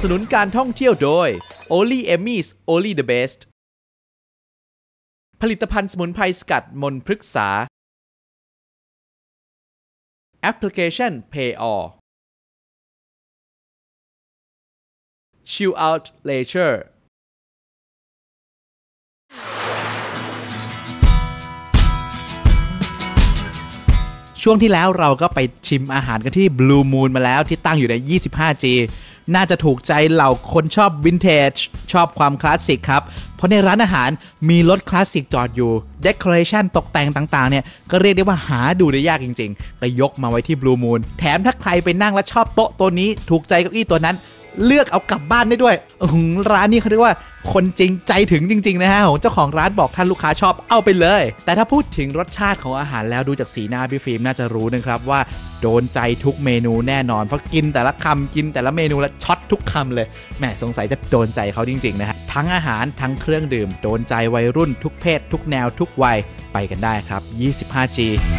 สนุนการท่องเที่ยวโดย Only Emmys Only the Best ผลิตภัณฑ์สมุนไพรสกัดมนพฤกษาแอปพลิเคชัน Payall Chill Out Leisureช่วงที่แล้วเราก็ไปชิมอาหารกันที่ Blue Moon มาแล้วที่ตั้งอยู่ใน 25G น่าจะถูกใจเหล่าคนชอบวินเทจชอบความคลาสสิกครับเพราะในร้านอาหารมีรถคลาสสิกจอดอยู่เดคอเรชันตกแต่งต่างๆเนี่ยก็เรียกได้ว่าหาดูได้ยากจริงๆก็ยกมาไว้ที่ Blue Moon แถมถ้าใครไปนั่งแล้วชอบโต๊ะตัวนี้ถูกใจเก้าอี้ตัวนั้นเลือกเอากลับบ้านได้ด้วยร้านนี้เขาเรียกว่าคนจริงใจถึงจริงๆนะฮะเจ้าของร้านบอกท่านลูกค้าชอบเอาไปเลยแต่ถ้าพูดถึงรสชาติของอาหารแล้วดูจากสีหน้าพี่ฟิล์มน่าจะรู้นะครับว่าโดนใจทุกเมนูแน่นอนเพราะกินแต่ละคำกินแต่ละเมนูแล้วช็อตทุกคำเลยแหมสงสัยจะโดนใจเขาจริงๆนะฮะทั้งอาหารทั้งเครื่องดื่มโดนใจวัยรุ่นทุกเพศทุกแนวทุกวัยไปกันได้ครับ 25G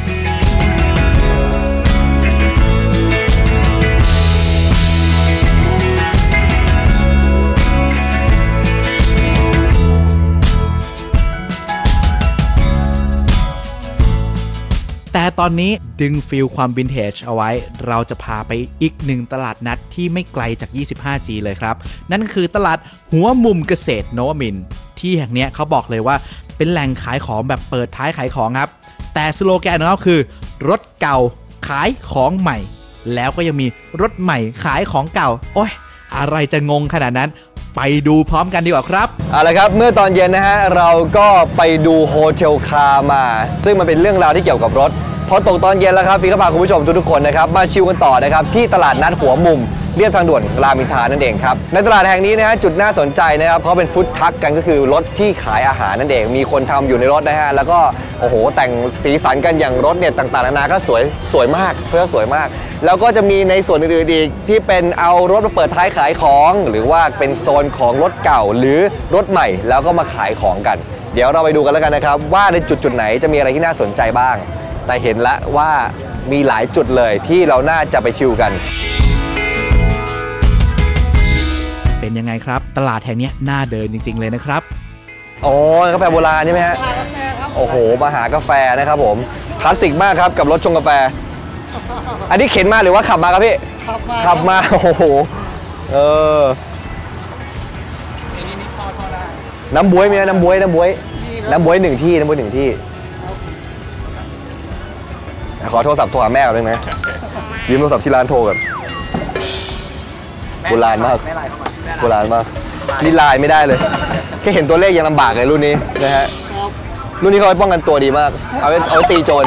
แต่ตอนนี้ดึงฟีลความวินเทจเอาไว้เราจะพาไปอีกหนึ่งตลาดนัดที่ไม่ไกลจาก 25G เลยครับนั่นคือตลาดหัวมุมเกษตรนวมินทร์ที่แห่งนี้เขาบอกเลยว่าเป็นแหล่งขายของแบบเปิดท้ายขายของครับแต่สโลแกนของเขาคือรถเก่าขายของใหม่แล้วก็ยังมีรถใหม่ขายของเก่าโอ๊ยอะไรจะงงขนาดนั้นไปดูพร้อมกันดีกว่าครับเอาละครับเมื่อตอนเย็นนะฮะเราก็ไปดูโฮเทลคาร์มาซึ่งมันเป็นเรื่องราวที่เกี่ยวกับรถพอตกตอนเย็นแล้วครับฟีก็พาคุณผู้ชมทุกคนนะครับมาชิลกันต่อนะครับที่ตลาดนัดหัวมุมเรียบทางด่วนรามอินทรานั่นเองครับในตลาดแห่งนี้นะฮะจุดน่าสนใจนะครับเพราะเป็นฟู้ดทรัคกันก็คือรถที่ขายอาหารนั่นเองมีคนทำอยู่ในรถนะฮะแล้วก็โอ้โหแต่งสีสันกันอย่างรถเนี่ยต่างๆนานาก็สวยมากเพื่อสวยมากแล้วก็จะมีในส่วนอื่นๆอีกที่เป็นเอารถมาเปิดท้ายขายของหรือว่าเป็นโซนของรถเก่าหรือรถใหม่แล้วก็มาขายของกันเดี๋ยวเราไปดูกันแล้วกันนะครับว่าในจุดไหนจะมีอะไรที่น่าสนใจบ้างแต่เห็นแล้วว่ามีหลายจุดเลยที่เราน่าจะไปชิลกันเป็นยังไงครับตลาดแห่งนี้น่าเดินจริงๆเลยนะครับอ๋อกาแฟโบราณใช่ไหมฮะโอ้โหมาหากาแฟนะครับผมคลาสสิกมากครับกับรถชงกาแฟอันนี้เข็นมาหรือว่าขับมาครับพี่ขับมาโอ้โหน้ำบ๊วยมีไหมน้ำบ๊วยหนึ่งที่ขอโทรศัพท์โทรหาแม่ก่อนได้ไหมยืมโทรศัพท์ที่ร้านโทรก่อนโบราณมากนี่ไลน์ไม่ได้เลยแค่เห็นตัวเลขยังลำบากเลยรุ่นนี้นะฮะรุ่นนี้เขาไว้ป้องกันตัวดีมากเอาไว้ตีโจร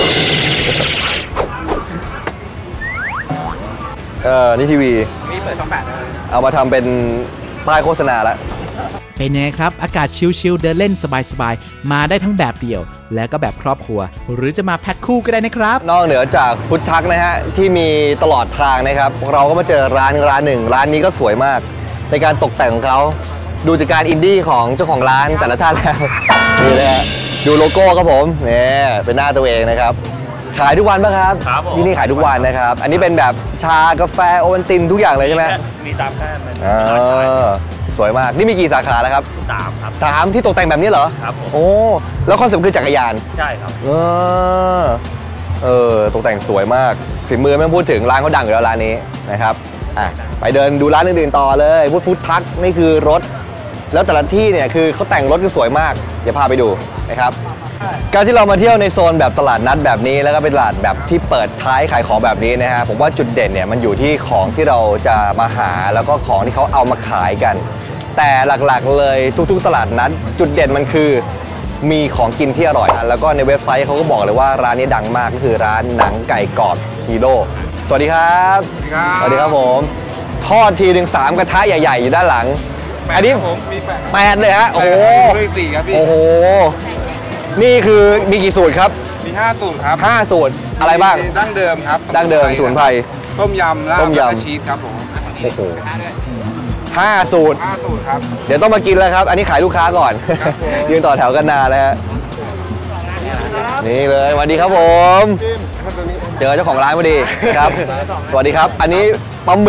นี่ทีวีเปิดช่อง 8เอามาทำเป็นป้ายโฆษณาแล้วเป็นยังไงครับอากาศชิลๆเดินเล่นสบายๆมาได้ทั้งแบบเดี่ยวและก็แบบครอบครัวหรือจะมาแพ็คคู่ก็ได้นะครับนอกเหนือจากฟู้ดทรัคนะฮะที่มีตลอดทางนะครับเราก็มาเจอร้านหนึ่งร้านนี้ก็สวยมากในการตกแต่งของเขาดูจากการอินดี้ของเจ้าของร้านแต่ละท่านแล้วนี่เลยฮะดูโลโก้ครับผมเนี่ยเป็นหน้าตัวเองนะครับขายทุกวันป่ะครับที่นี่ขายทุกวันนะครับอันนี้เป็นแบบชากาแฟโอวัลตินทุกอย่างเลยใช่ไหมมีตามแค่นั้นสวยมากนี่มีกี่สาขาแล้วครับ 3ครับ 3ที่ตกแต่งแบบนี้เหรอครับผมโอ้แล้วคอนเซ็ปต์คือจักรยานใช่ครับตกแต่งสวยมากฝีมือไม่ต้องพูดถึงร้านเขาดังอยู่แล้วร้านนี้นะครับไปเดินดูร้านอื่นๆต่อเลยฟู้ดทรัคนี่คือรถแล้วแต่ละที่เนี่ยคือเขาแต่งรถก็สวยมากเดี๋ยวพาไปดูนะครับการที่เรามาเที่ยวในโซนแบบตลาดนัดแบบนี้แล้วก็เป็นตลาดแบบที่เปิดท้ายขายของแบบนี้นะฮะผมว่าจุดเด่นเนี่ยมันอยู่ที่ของที่เราจะมาหาแล้วก็ของที่เขาเอามาขายกันแต่หลักๆเลยทุกๆตลาดนัดจุดเด่นมันคือมีของกินที่อร่อยแล้วก็ในเว็บไซต์เขาก็บอกเลยว่าร้านนี้ดังมากก็คือร้านหนังไก่กรอบฮีโร่สวัสดีครับสวัสดีครับผมทอดทีหนึ่ง3กระทะใหญ่ๆอยู่ด้านหลังอันนี้8เลยฮะโอ้โหโอ้โหนี่คือมีกี่สูตรครับมี5สูตรครับ 5สูตรอะไรบ้างดั้งเดิมครับดั้งเดิมสมุนไพรต้มยำและชีสครับผมโอ้โห5สูตรครับเดี๋ยวต้องมากินแล้วครับอันนี้ขายลูกค้าก่อนยืนต่อแถวกันนานแล้วฮะนี่เลยสวัสดีครับผมเจอเจ้าของร้านพอดีครับสวัสดีครับอันนี้ปลาหมึก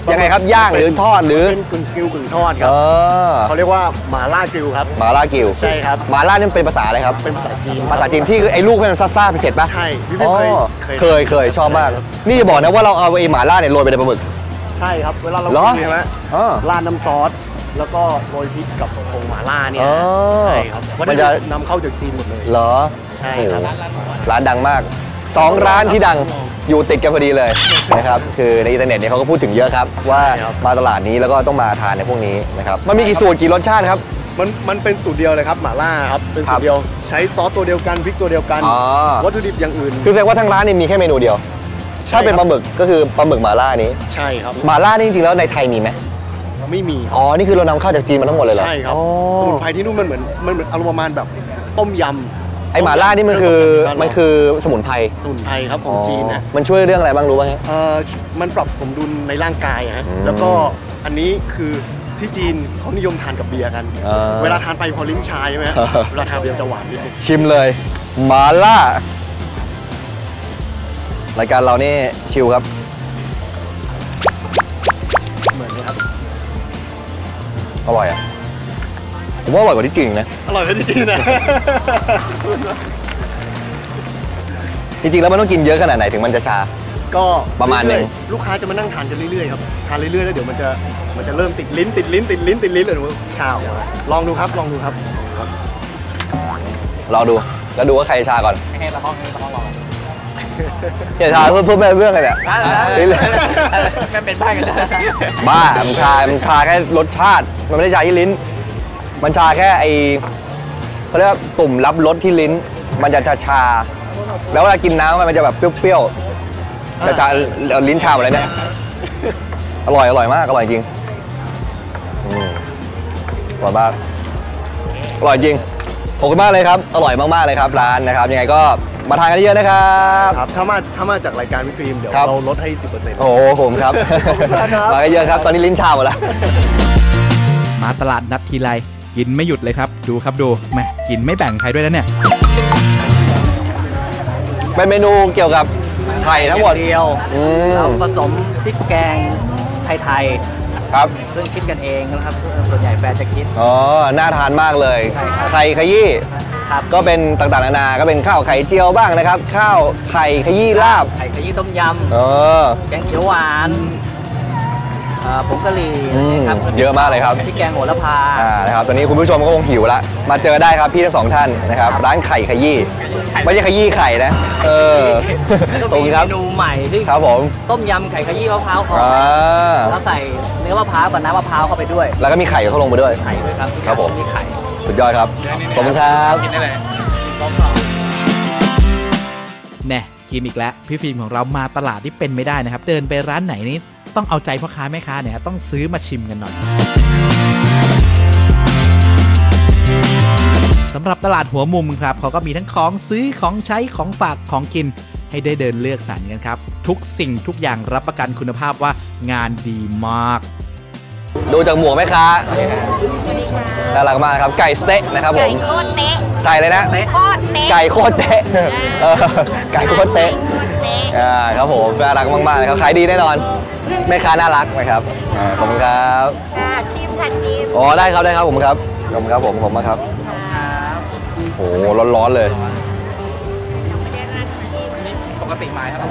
ยังไงครับย่างหรือทอดหรือเป็นกึ่งกริลกึ่งทอดครับเขาเรียกว่าหม่าล่ากริลครับหม่าล่ากริลใช่ครับหม่าล่านี่เป็นภาษาอะไรครับเป็นภาษาจีนภาษาจีนที่ไอ้ลูกมันซ่าๆเผ็ดป่ะใช่พี่เคยชอบมากนี่จะบอกนะว่าเราเอาไอ้หม่าล่าเนี่ยโรยไปในปลาหมึกใช่ครับเวลาเรากินใช่ไหมราดน้ำซอสแล้วก็โรยพริกกับผงหม่าล่าเนี่ยใช่ครับมันจะนำเข้าจากจีนหมดเลยเหรอใช่ครับร้านดังมาก2ร้านที่ดังอยู่ติดกันพอดีเลยนะครับคือในอินเทอร์เน็ตเนี่ยเขาก็พูดถึงเยอะครับว่ามาตลาดนี้แล้วก็ต้องมาทานในพวกนี้นะครับมันมีกี่สูตรกี่รสชาติครับมันเป็นสูตรเดียวเลยครับหม่าล่าครับเป็นสูตรเดียวใช้ซอสตัวเดียวกันพริกตัวเดียวกันวัตถุดิบอย่างอื่นคือแสดงว่าทางร้านนี่มีแค่เมนูเดียวถ้าเป็นปลาหมึกก็คือปลาหมึกหม่าล่านี้ใช่ครับหม่าล่านี่จริงๆแล้วในไทยมีไหมไม่มีอ๋อนี่คือเรานำเข้าจากจีนมาทั้งหมดเลยเหรอใช่ครับสมุนไพรที่นู่นมันเหมือนอารมณ์ประมาณแบบต้มยำไอหม่าล่านี่มันคือสมุนไพรครับของจีนนะมันช่วยเรื่องอะไรบ้างรู้ป่ะฮะมันปรับสมดุลในร่างกายฮะแล้วก็อันนี้คือที่จีนเขานิยมทานกับเบียร์กันเวลาทานไปพอลิ้นชาใช่ไหมเวลาทานเบียร์จะหวานนิดนึงชิมเลยหม่าล่ารายการเรานี่ชิลครับเหมือนครับอร่อยอ่ะผมว่าอร่อยกว่าที่จีนนะอร่อยกว่าที่จีนนะจริงๆแล้วมันต้องกินเยอะขนาดไหนถึงมันจะชาก็ประมาณนึงลูกค้าจะมานั่งทานกันเรื่อยๆครับทานเรื่อยๆแล้วเดี๋ยวมันจะเริ่มติดลิ้นเลยชาลองดูครับลองดูแล้วดูว่าใครชาก่อนให้เราต้องลองอย่าชาเพื่อเรื่องอะไรเนี่ยไม่เป็นบ้ากันบ้ามันชาแค่รสชาติมันไม่ได้ชาที่ลิ้นมันชาแค่เขาเรียกว่าตุ่มรับรสที่ลิ้นมันจะชาแล้วเวลากินน้ำมันจะแบบเปรี้ยวๆชาลิ้นชาอะไรเนี่ยอร่อยมากอร่อยจริงอร่อยมากอร่อยจริงขอบคุณมากเลยครับอร่อยมากๆเลยครับร้านนะครับยังไงก็มาทานกันเยอะนะครับถ้ามาจากรายการพี่ฟิล์มเดี๋ยวเราลดให้ 10% โอ้ผมครับมากันเยอะครับตอนนี้ลิ้นชาหมดแล้วมาตลาดนัดทีไรกินไม่หยุดเลยครับดูแม่กินไม่แบ่งใครด้วยนะเนี่ยเป็นเมนูเกี่ยวกับไข่ทั้งหมดเดียวเราผสมพริกแกงไทยครับซึ่งคิดกันเองนะครับส่วนใหญ่แฟนจะคิดน่าทานมากเลยไข่ขยี้ก็เป็นต่างๆนานาก็เป็นข้าวไข่เจียวบ้างนะครับข้าวไข่ขยี้ลาบไข่ขยี้ต้มยำแกงเขียวหวานผงกะหรี่ครับเยอะมากเลยครับพริกแกงโหระพานะครับตอนนี้คุณผู้ชมก็คงหิวละมาเจอได้ครับพี่ทั้ง2ท่านนะครับร้านไข่ขยี้ไม่ใช่ขยี้ไข่นะตรงครับเมนูใหม่ที่ครับผมต้มยำไข่ขยี้มะพร้าวอ่อนแล้วใส่เนื้อมะพร้าวกับน้ำมะพร้าวเข้าไปด้วยแล้วก็มีไข่เข้าลงไปด้วยไข่ด้วยครับผมมีไข่สุดยอดครับขอบคุณครับกินได้เลยแน่กินอีกแล้วพี่ฟิล์มของเรามาตลาดที่เป็นไม่ได้นะครับเดินไปร้านไหนนี่ต้องเอาใจพ่อค้าแม่ค้าเนี่ยต้องซื้อมาชิมกันหน่อยสำหรับตลาดหัวมุมครับเขาก็มีทั้งของซื้อของใช้ของฝากของกินให้ได้เดินเลือกสรรกันครับทุกสิ่งทุกอย่างรับประกันคุณภาพว่างานดีมากดูจากหมวกแม่ค้าน่ารักมากครับไก่สเต๊ะนะครับผมไก่โคตรเต๊ะไก่เลยนะไก่โคตรเต๊ะไก่โคตรเต๊ะครับผมน่ารักมากๆครับขายดีแน่นอนแม่ค้าน่ารักไหมครับขอบคุณครับชิมค่ะชิมได้ครับผมครับขอบคุณครับผมมาครับโอ้ร้อนๆเลยปกติไม้ครับ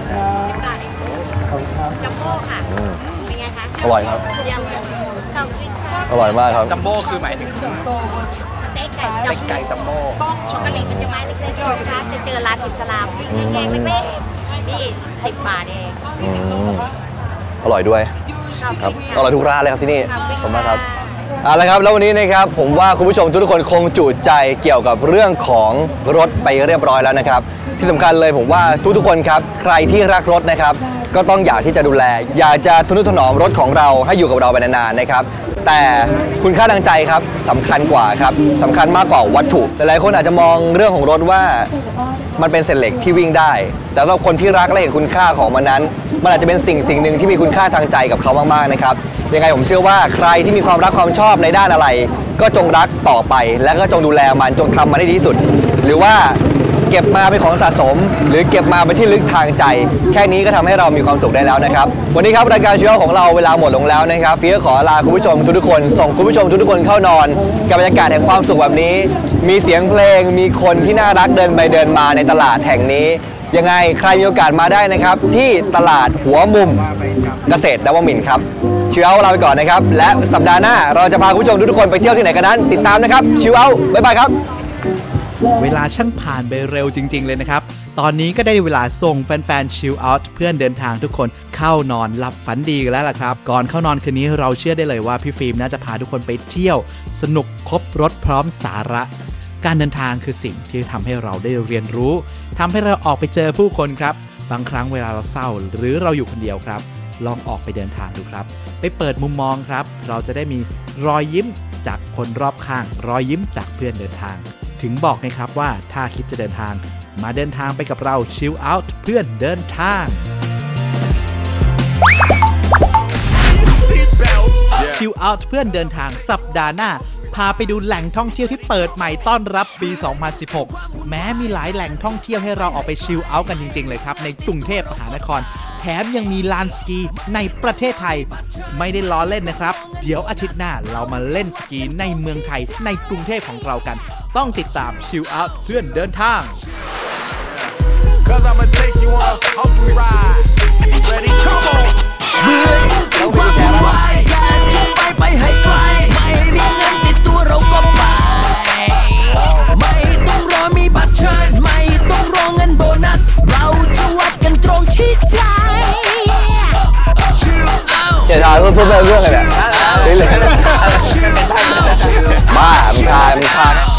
จัมโบ้ค่ะเป็นไงคะอร่อยครับอร่อยมากครับจัมโบ้คือหมายถึงสเต็กไก่จัมโบ้ปกติมันจะไม้เล็กๆนะคะจะเจอร้านอิสลามวิ่งแกงเล็กๆนี่10 บาทเองอร่อยด้วยครับอร่อยทุกร้านเลยครับที่นี่ขอบคุณมากครับเอาละครับแล้ววันนี้นะครับผมว่าคุณผู้ชมทุกคนคงจุใจเกี่ยวกับเรื่องของรถไปเรียบร้อยแล้วนะครับที่สำคัญเลยผมว่าทุกคนครับใครที่รักรถนะครับก็ต้องอยากที่จะดูแลอยากจะทนุถนอมรถของเราให้อยู่กับเราไปนานๆนะครับแต่คุณค่าทางใจครับสำคัญกว่าครับสำคัญมากกว่าวัตถุหลายคนอาจจะมองเรื่องของรถว่ามันเป็นเศษเหล็กที่วิ่งได้แต่สำหรับคนที่รักและเห็นคุณค่าของมันนั้นมันอาจจะเป็นสิ่งหนึ่งที่มีคุณค่าทางใจกับเขามากๆนะครับยังไงผมเชื่อว่าใครที่มีความรักความชอบในด้านอะไรก็จงรักต่อไปและก็จงดูแลมันจงทำมันให้ดีที่สุดหรือว่าเก็บมาเป็นของสะสม หรือเก็บมาเป็นที่ลึกทางใจแค่นี้ก็ทำให้เรามีความสุขได้แล้วนะครับวันนี้ครับรายการชิลเอาท์ของเราเวลาหมดลงแล้วนะครับเฟียขอลาคุณผู้ชมทุกคนส่งคุณผู้ชมทุกคนเข้านอนกับบรรยากาศแห่งความสุขแบบนี้มีเสียงเพลงมีคนที่น่ารักเดินไปเดินมาในตลาดแห่งนี้ยังไงใครมีโอกาสมาได้นะครับที่ตลาดหัวมุมเกษตรนวมินทร์ครับชิลเอาท์ลาไปก่อนนะครับและสัปดาห์หน้าเราจะพาคุณผู้ชมทุกคนไปเที่ยวที่ไหนกันนั้นติดตามนะครับชิลเอาท์บ๊ายบายครับเวลาช่างผ่านไปเร็วจริงๆเลยนะครับตอนนี้ก็ได้เวลาส่งแฟนๆชิลเอาท์เพื่อนเดินทางทุกคนเข้านอนหลับฝันดีกันแล้วล่ะครับก่อนเข้านอนคืนนี้เราเชื่อได้เลยว่าพี่ฟิล์มน่าจะพาทุกคนไปเที่ยวสนุกครบรถพร้อมสาระการเดินทางคือสิ่งที่ทำให้เราได้เรียนรู้ทำให้เราออกไปเจอผู้คนครับบางครั้งเวลาเราเศร้าหรือเราอยู่คนเดียวครับลองออกไปเดินทางดูครับไปเปิดมุมมองครับเราจะได้มีรอยยิ้มจากคนรอบข้างรอยยิ้มจากเพื่อนเดินทางถึงบอกนะครับว่าถ้าคิดจะเดินทางมาเดินทางไปกับเราชิลเอาท์เพื่อนเดินทางชิลเอาท์เพื่อนเดินทางสัปดาห์หน้าพาไปดูแหล่งท่องเที่ยวที่เปิดใหม่ต้อนรับปี 2016 แม้มีหลายแหล่งท่องเที่ยวให้เราออกไปชิลเอาท์กันจริงๆเลยครับในกรุงเทพมหานครแถมยังมีลานสกีในประเทศไทยไม่ได้ล้อเล่นนะครับเดี๋ยวอาทิตย์หน้าเรามาเล่นสกีในเมืองไทยในกรุงเทพของเรากันต้องติดตามชิลเอาท์เพื่อนเดินทางเบื่อจริงๆความวุ่นวายอยากจะไปให้ไกลไม่เรียกเงินติดตัวเราก็ไปไม่ต้องรอมีบัตรเชิญไม่ต้องรอเงินโบนัสเราจะวัดกันตรงที่ใจจะทายเพื่อนอะไรเนี่ยบ้ามึงทาย